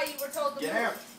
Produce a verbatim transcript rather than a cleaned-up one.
why you were told to Get move. out.